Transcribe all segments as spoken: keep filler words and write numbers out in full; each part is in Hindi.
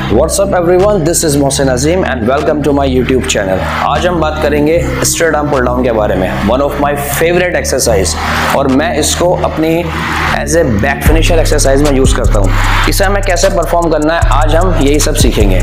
WhatsApp everyone, this is Mohsin Azeem and welcome to my YouTube channel. आज हम बात करेंगे स्ट्रेट आर्म पुल डाउन के बारे में, one of my favourite exercise, और मैं इसको अपनी as a back finisher exercise में यूज़ करता हूँ। इसे हमें कैसे परफॉर्म करना है आज हम यही सब सीखेंगे।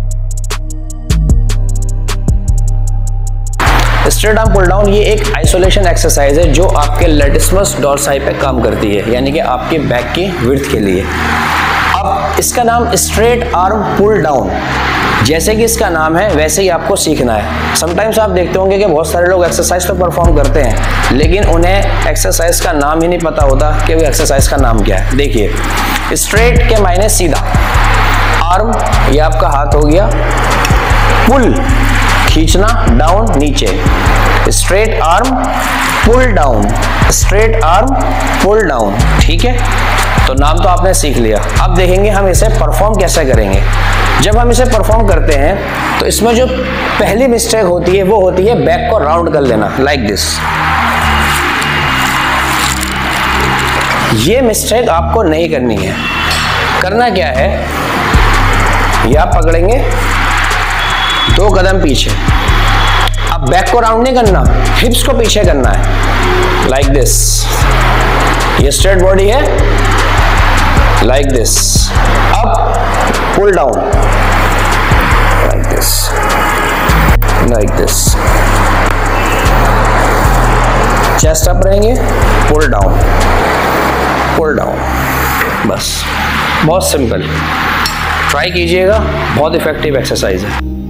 स्ट्रेट आर्म पुल डाउन ये एक आइसोलेशन एक्सरसाइज है जो आपके लेटिसिमस डोर्साई पे काम करती है, यानी कि आपके बैक की विड्थ के लिए। अब इसका नाम स्ट्रेट आर्म पुल डाउन, जैसे कि इसका नाम है वैसे ही आपको सीखना है। समटाइम्स आप देखते होंगे कि बहुत सारे लोग एक्सरसाइज तो परफॉर्म करते हैं लेकिन उन्हें एक्सरसाइज का नाम ही नहीं पता होता कि वो एक्सरसाइज का नाम क्या है। देखिए, स्ट्रेट के मायने सीधा, आर्म ये आपका हाथ हो गया, पुल खींचना, डाउन नीचे, straight arm pull down, straight arm pull down. ठीक है, तो नाम तो आपने सीख लिया। अब देखेंगे हम इसे परफॉर्म कैसे करेंगे। जब हम इसे परफॉर्म करते हैं तो इसमें जो पहली मिस्टेक होती है वो होती है बैक को राउंड कर लेना, लाइक दिस। ये मिस्टेक आपको नहीं करनी है। करना क्या है, ये आप पकड़ेंगे दो कदम पीछे। अब बैक को राउंड नहीं करना, हिप्स को पीछे करना है, लाइक दिस। ये स्ट्रेट बॉडी है, लाइक दिस। अब pull down, like this, like this. Chest up रहेंगे, पुल डाउन, पुल डाउन। बस, बहुत सिंपल, ट्राई कीजिएगा, बहुत इफेक्टिव एक्सरसाइज है।